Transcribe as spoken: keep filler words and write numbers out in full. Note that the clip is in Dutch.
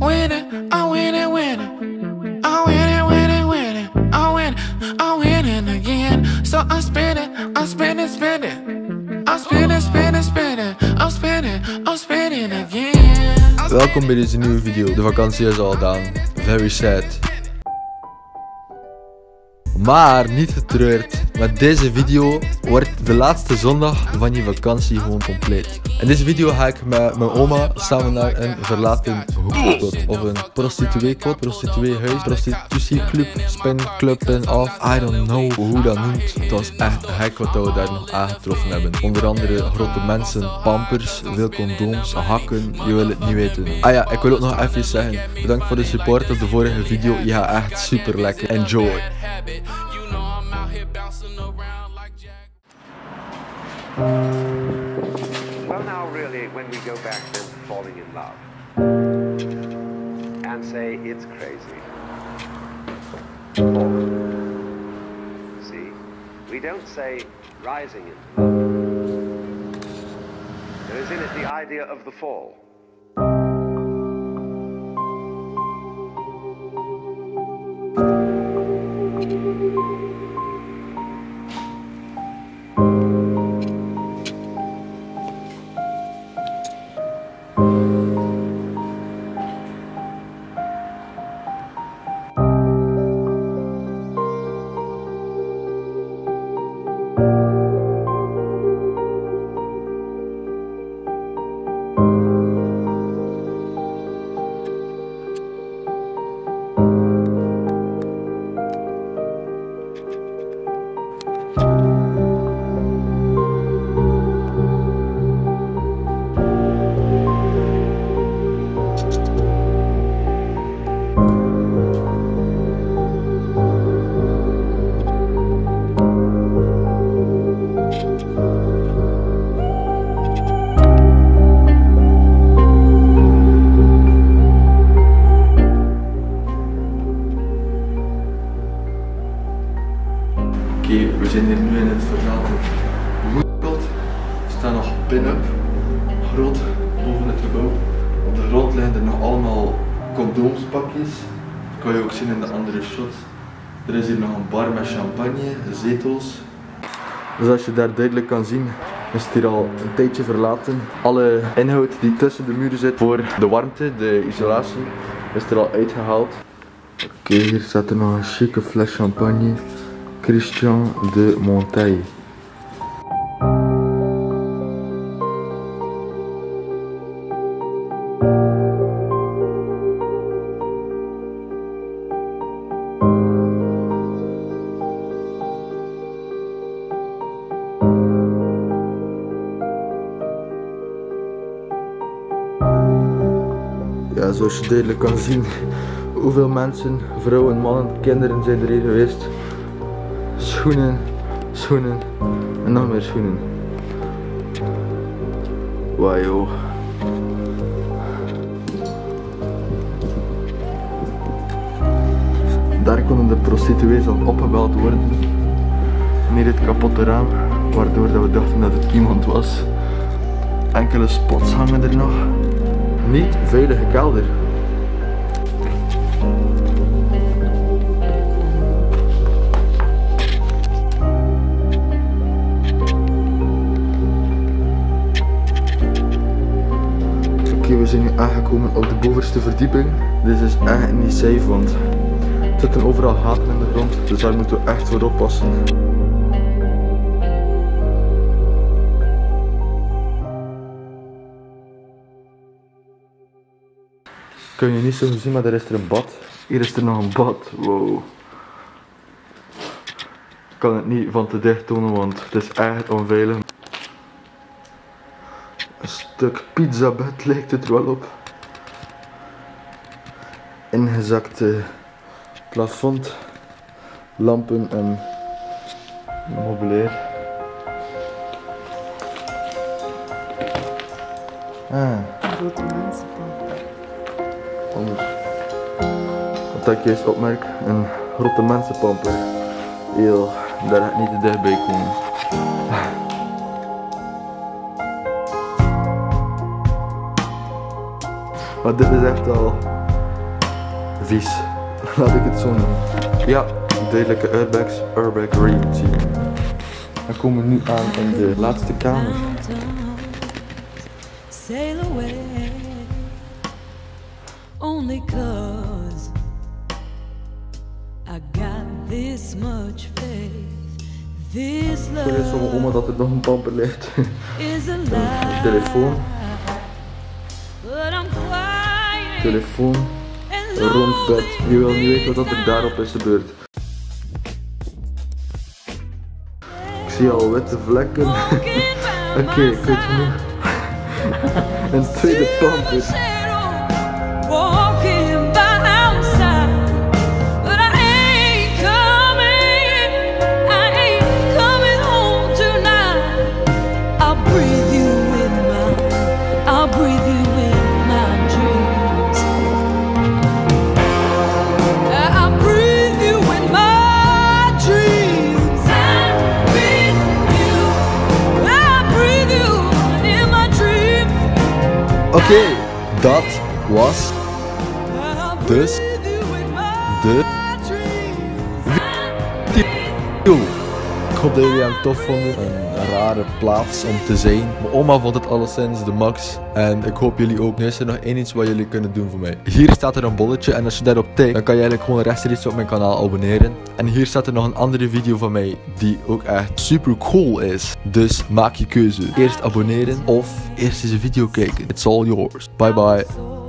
winning, I'm winning, winning. I'm winning, winning, winning. I'm winning, I'm winning again. So I'm spinning, I'm spinning, spinning. I'm spinning, spinning, spinning. I'm spinning, I'm spinning again. Welkom bij deze nieuwe video. De vakantie is al gedaan. Very sad. Maar niet getreurd. Met deze video wordt de laatste zondag van je vakantie gewoon compleet. In deze video ga ik met mijn oma samen naar een verlaten hoekspot. Of een prostituee-kot, prostituee-huis, prostitutieclub, spinclub en af. I don't know hoe dat noemt. Het was echt gek wat we daar nog aangetroffen hebben. Onder andere grote mensen, pampers, veel condooms, hakken. Je wil het niet weten. Ah ja, ik wil ook nog even zeggen. Bedankt voor de support op de vorige video. Je gaat echt super lekker. Enjoy. Well, now, really, when we go back then to falling in love and say it's crazy. Or, see, we don't say rising into love. There is in it the idea of the fall. Oké, we zijn hier nu in het verlaten hoekspot. We staan nog pin-up, groot boven het gebouw. Op de grond liggen er nog allemaal condoomspakjes. Dat kan je ook zien in de andere shots. Er is hier nog een bar met champagne, zetels. Dus als je daar duidelijk kan zien, is het hier al een tijdje verlaten. Alle inhoud die tussen de muren zit voor de warmte, de isolatie, is er al uitgehaald. Oké, hier staat er nog een chique fles champagne. Christian de Monteil. Ja, zoals je duidelijk kan zien, hoeveel mensen, vrouwen, mannen, kinderen zijn er hier geweest. Schoenen, schoenen en nog meer schoenen. Wauw joh. Daar konden de prostituees al opgebeld worden. En hier het kapotte raam, waardoor dat we dachten dat het iemand was. Enkele spots hangen er nog. Niet veilige kelder. We zijn nu aangekomen op de bovenste verdieping. Dit is echt niet safe, want er zitten overal gaten in de grond, dus daar moeten we echt voor oppassen. Kun je niet zo zien, maar daar is er een bad. Hier is er nog een bad. Wow. Ik kan het niet van te dicht tonen, want het is echt onveilig. Een stuk pizzabed lijkt het wel op. Ingezakte plafond, lampen en meubilair. Ah. Grote mensenpamper. Anders. Wat ik juist opmerk, een grote mensenpamper. Heel, daar ga ik niet te dichtbij komen. Maar dit is echt al vies. Laat ik het zo noemen. Ja, degelijke airbags, airbag routine. Dan komen we nu aan in de laatste kamer. Sail away, only 'cause I got this much faith. This Ik weet van mijn oma dat er nog een pamper ligt. is a Een lie. telefoon, But I'm quiet telefoon, and een rond bed. Je wil niet weten wat er daarop is gebeurd. Ik zie al witte vlekken. Oké, okay, ik weet genoeg. Een tweede pamper. Walking by outside, but I ain't coming, I ain't coming home tonight. I'll breathe you in my, I'll breathe you in my dreams. I'll breathe you in my dreams. I breathe you, I breathe you in my dreams. Oké, okay, dat was dus de video. Ik hoop dat jullie hem tof vonden. Een rare plaats om te zijn. Mijn oma vond het alleszins de max. En ik hoop jullie ook. Nu is er nog één iets wat jullie kunnen doen voor mij. Hier staat er een bolletje en als je daarop tikt, dan kan je eigenlijk gewoon rechtstreeks op mijn kanaal abonneren. En hier staat er nog een andere video van mij die ook echt super cool is. Dus maak je keuze. Eerst abonneren of eerst eens een video kijken. It's all yours. Bye bye.